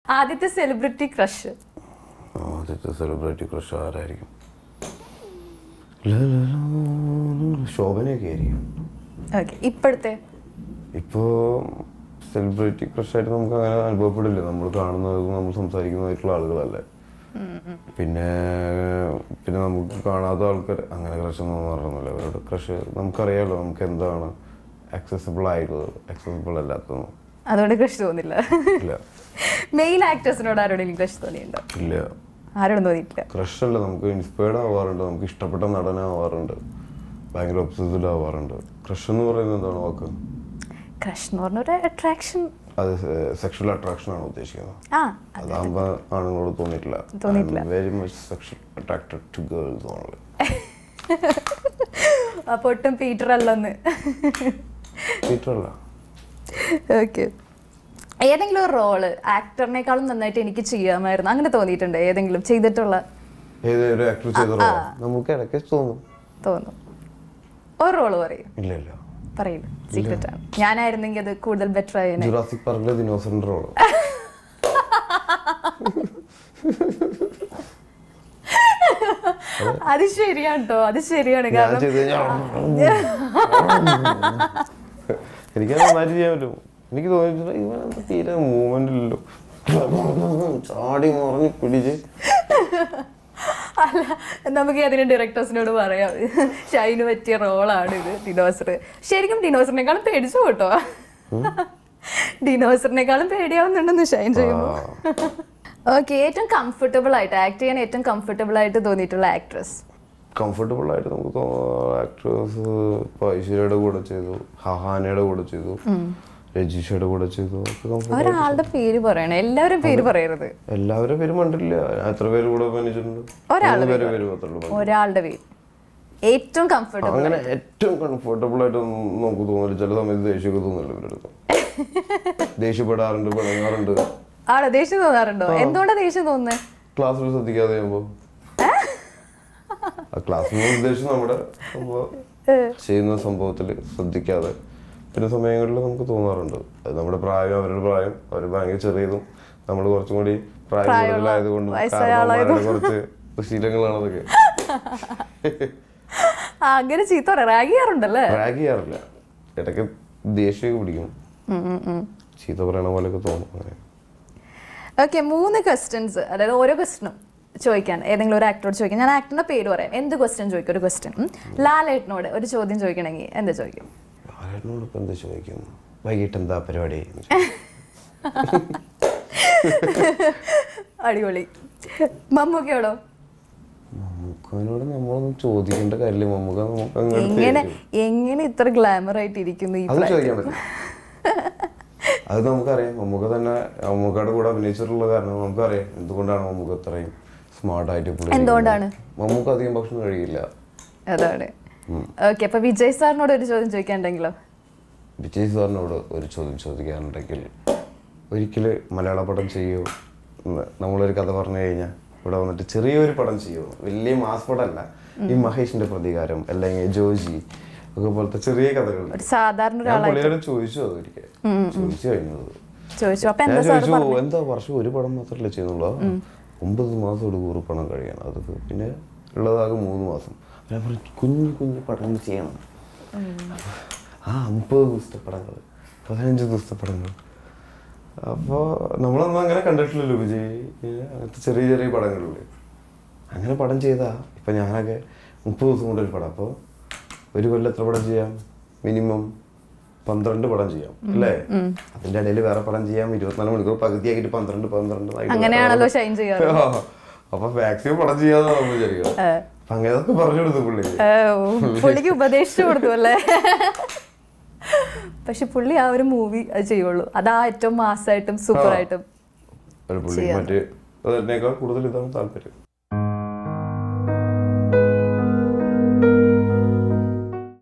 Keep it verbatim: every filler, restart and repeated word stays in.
ആദ്യത്തെ celebrity crush ആദ്യത്തെ celebrity crush ആരായിരിക്കും? ശോഭനയൊക്കെ ആയിരിക്കും. ഓക്കെ. ഇപ്പോഴത്തെ ഇപ്പോൾ സെലിബ്രിറ്റി ക്രഷായിട്ട് നമുക്ക് അങ്ങനെ അനുഭവപ്പെടില്ല. നമ്മൾ കാണുന്നതും നമ്മൾ സംസാരിക്കുന്നതായിട്ടുള്ള ആളുകളല്ലേ. പിന്നെ പിന്നെ നമുക്ക് കാണാത്ത ആൾക്കാർ അങ്ങനെ ക്രഷ് ഒന്നും പറഞ്ഞില്ല. അവരുടെ ക്രഷ് നമുക്കറിയാമല്ലോ, നമുക്ക് എന്താണ് ആക്സസിബിൾ ആയിട്ടുള്ളത്, ആക്സസിബിൾ അല്ലാത്തത്. അതുകൊണ്ട് ക്രഷ് തോന്നില്ല. ഇല്ല. മെയിൽ ആക്ടേഴ്സിനോട് ആരോടെങ്കിലും ക്രഷ് തോന്നിയിട്ടുണ്ടോ? ഇല്ല, ആരോടും തോന്നിയിട്ടില്ല. ക്രഷ് അല്ല, നമുക്ക് ഇൻസ്പയർഡ് ആവാറുണ്ട്, നമുക്ക് ഇഷ്ടപ്പെട്ട നടനാവാറുണ്ട്, ഭയങ്കര ഒബ്സസ്ഡ് ആവാറുണ്ട്. ക്രഷ് എന്ന് പറയുന്നത് എന്താണ് വാക്ക്? ക്രഷ് എന്ന് പറഞ്ഞ ഒരു അട്രാക്ഷൻ. അത് സെക്ഷൽ അട്രാക്ഷൻ ആണ് ഉദ്ദേശിക്കുന്നത്. ആ, അതാകുമ്പോ ആണുങ്ങളോട് തോന്നിയിട്ടില്ല. തോന്നിയിട്ടില്ല. Very much sexual attracted to girls only. അപ്പൊ ഒട്ടും പീറ്റർ അല്ലെന്ന്. പീറ്റർ അല്ല. ഓക്കെ. ഏതെങ്കിലും ഒരു റോള് ആക്ടറിനേക്കാളും നന്നായിട്ട് എനിക്ക് ചെയ്യാമായിരുന്നു അങ്ങനെ തോന്നിയിട്ടുണ്ട്? ഏതെങ്കിലും ചെയ്തിട്ടുള്ള ഏതൊരു ആക്ടർ ചെയ്ത റോൾ നമുക്ക് ഇടയ്ക്ക് തോന്നും. തോന്നും. ഒരു റോള് പറയും. ഇല്ല ഇല്ല പറയില്ല, സീക്രട്ട് ആണ്. ഞാനായിരുന്നെങ്കിൽ അത് കൂടുതൽ ബെറ്റർ ആയിരുന്നു. ജുറാസിക് പാർക്കിലെ ദിനോസറിന്റെ റോള്. അത് ശരിയാണ് കേട്ടോ, അത് ശരിയാണ്. കാരണം എനിക്ക് നന്നായിട്ട് ചെയ്യാൻ പറ്റും. എനിക്ക് തോന്നിയിട്ടുണ്ട് ഇവനെന്താ തീരെ മൂവ്മെന്റ് ഇല്ലല്ലോ, ചാടി മറിഞ്ഞ് പിടിച്ച്. അല്ല, നമുക്ക് അതിന് ഡയറക്ടേഴ്സിനോട് പറയാം, ഷൈന് പറ്റിയ റോളാണ് ഇത്. ഡിനോസർ ശരിക്കും ഡിനോസറിനേക്കാളും പേടിച്ചു കേട്ടോ. ഡിനോസറിനേക്കാളും പേടിയാവുന്നുണ്ടെന്ന് ഷൈൻ ചെയ്യുമ്പോൾ. ഓക്കെ. ഏറ്റവും കംഫർട്ടബിൾ ആയിട്ട് ആക്ട് ചെയ്യാൻ ഏറ്റവും കംഫർട്ടബിൾ ആയിട്ട് തോന്നിയിട്ടുള്ള ആക്ട്രസ്? കംഫർട്ടബിൾ ആയിട്ട് നമുക്ക് തോന്നുന്ന ആക്ട്രസ് ഇപ്പോൾ ഐശ്വര്യയുടെ കൂടെ ചെയ്തു, ഹഹാനയുടെ കൂടെ ചെയ്തു, രജിഷയുടെ കൂടെ ചെയ്തു. ഒരാളുടെ പേര് പറയണേ, എല്ലാവരും പേര് പറയരുത്. എല്ലാവരും പേര് കണ്ടില്ല. എത്ര പേര് കൂടെ അഭിനയിച്ചിട്ടുണ്ട്? ഒരാളുടെ പേര് ഏറ്റവും കംഫർട്ടബിൾ. അങ്ങനെ ഏറ്റവും കംഫർട്ടബിൾ ആയിട്ട് നമുക്ക് തോന്നില്ല. ചില സമയത്ത് ദേഷ്യമൊക്കെ തോന്നില്ല ഇവരുടെ അടുത്ത്. ദേഷ്യപ്പെടാറുണ്ട്, പിണങ്ങാറുണ്ട്. ആണോ? ദേഷ്യം തോന്നാറുണ്ടോ? എന്തുകൊണ്ടാ ദേഷ്യം തോന്നുന്നത്? ക്ലാസ്സിൽ ശ്രദ്ധിക്കാതെ ചെയ്യുമ്പോ. ക്ലാസ്സിൽ ഉദ്ദേശിച്ച് നമ്മുടെ ചെയ്യുന്ന സംഭവത്തിൽ ശ്രദ്ധിക്കാതെ ചില സമയങ്ങളിൽ നമുക്ക് തോന്നാറുണ്ട്. അത് നമ്മുടെ പ്രായം, അവരുടെ പ്രായം, അവർ ഭയങ്കര ചെറിയതും നമ്മൾ കുറച്ചും കൂടി പ്രായം കൂടുതലായതുകൊണ്ടും കുറച്ച് ശീലങ്ങളാണ് അതൊക്കെ. അങ്ങനെ ചീത്ത റാഗ് ചെയ്യാറുണ്ടല്ലേ? റാഗ് ചെയ്യാറില്ല, ഇടയ്ക്ക് ദേഷ്യമൊക്കെ പിടിക്കും, ചീത്ത പറയണ പോലെയൊക്കെ തോന്നും. അങ്ങനെ. ഓക്കെ. മൂന്ന് ക്വസ്റ്റ്യൻസ്, അതായത് ഓരോ ക്വസ്റ്റ്യനും ചോദിക്കാൻ ഏതെങ്കിലും ഒരു ആക്ടറോട് ചോദിക്കാം. ഞാൻ ആക്ടറിന്റെ പേര് പറയാം, എന്ത് ക്വസ്റ്റ്യൻ ചോദിക്കും? ഒരു ക്വസ്റ്റ്യൻ. ലാലേട്ടനോട് ഒരു ചോദ്യം ചോദിക്കണമെങ്കിൽ എന്താ ചോദിക്കും? ലാലേട്ടനോട് ഇപ്പം എന്താ ചോദിക്കും? വൈകിട്ട് എന്താ പരിപാടി? അടിപൊളി. മമ്മൂക്കയോടോ? മമ്മൂക്കനോട് നമ്മളൊന്നും ചോദിക്കേണ്ട കാര്യമില്ല. മമ്മൂക്ക നമുക്ക് എങ്ങനെ എങ്ങനെ ഇത്ര ഗ്ലാമർ ആയിട്ട് ഇരിക്കുന്നു? അത് ചോദിക്കാൻ പറ്റില്ല. അത് നമുക്കറിയാം. മമ്മൂക്ക തന്നെ മമ്മൂക്കയുടെ കൂടെ അഭിനയിച്ചിട്ടുള്ള കാരണം നമുക്കറിയാം എന്തുകൊണ്ടാണ് മമ്മൂക്ക ഇത്രയും സ്മാർട്ടായിട്ട്. എന്തുകൊണ്ടാണ്? മമ്മൂക്ക അധികം ഭക്ഷണം കഴിയില്ല, അതാണ്. ഓക്കെ. അപ്പൊ വിജയ് സാറിനോട് ഒരു ചോദ്യം ചോദിക്കാനുണ്ടെങ്കിലോ? വിജയ് സാറിനോട് ഒരു ചോദ്യം ചോദിക്കാനുണ്ടെങ്കിൽ ഒരിക്കല് മലയാള പടം ചെയ്യൂ. നമ്മളൊരു കഥ പറഞ്ഞു കഴിഞ്ഞാൽ ഇവിടെ വന്നിട്ട് ചെറിയൊരു പടം ചെയ്യൂ, വലിയ മാസ് പടമല്ല. ഈ മഹേഷിന്റെ പ്രതികാരം അല്ലെങ്കിൽ ജോജി ഒക്കെ പോലത്തെ ചെറിയ കഥകൾ സാധാരണ ചോദിച്ചു. അതൊരിക്കൽ ചോദിച്ചു കഴിഞ്ഞത് എന്താ വർഷം ഒരു പടം മാത്രമല്ലേ ചെയ്യുന്നുള്ളൂ, ഒമ്പത് മാസം ഒരു കൂറ് പണം കഴിയണം. അതൊക്കെ പിന്നെ ഉള്ളതാകെ മൂന്ന് മാസം. ഞാൻ പറഞ്ഞു കുഞ്ഞു കുഞ്ഞു പടങ്ങൾ ചെയ്യണം. ആ മുപ്പത് ദിവസത്തെ പടങ്ങൾ, പതിനഞ്ച് ദിവസത്തെ പടങ്ങൾ. അപ്പോൾ നമ്മളൊന്നും അങ്ങനെ കണ്ടിട്ടില്ലല്ലോ വിജയ്. അങ്ങനത്തെ ചെറിയ ചെറിയ പടങ്ങളില്ലേ, അങ്ങനെ പടം ചെയ്താൽ ഇപ്പം ഞാനൊക്കെ മുപ്പത് ദിവസം കൊണ്ട് ഒരു പടം. അപ്പോൾ ഒരു കൊല്ലം എത്ര പടം ചെയ്യാം? മിനിമം പന്ത്രണ്ട് പടം ചെയ്യാം അല്ലേ? അതിൻ്റെ ഇടയിൽ വേറെ പടം ചെയ്യാം. ഇരുപത്തിനാല് മണിക്കൂർ പകുതിയാക്കിയിട്ട് പന്ത്രണ്ട് പന്ത്രണ്ട് അപ്പൊ മാക്സിമം പടം ചെയ്യാന്ന് നമ്മൾ വിചാരിക്കുക. അപ്പൊ അങ്ങനെയൊക്കെ പറഞ്ഞു കൊടുത്തു പുള്ളി. പുള്ളിക്ക് ഉപദേശിച്ചു കൊടുത്തു അല്ലേ? പക്ഷെ പുള്ളി ആ ഒരു മൂവി അത് ചെയ്യുള്ളൂ. അതാ ഏറ്റവും മാസായിട്ടും സൂപ്പറായിട്ടും പുള്ളി മറ്റേ അതിനേക്കാൾ കൂടുതൽ ഇതാണ് താല്പര്യം.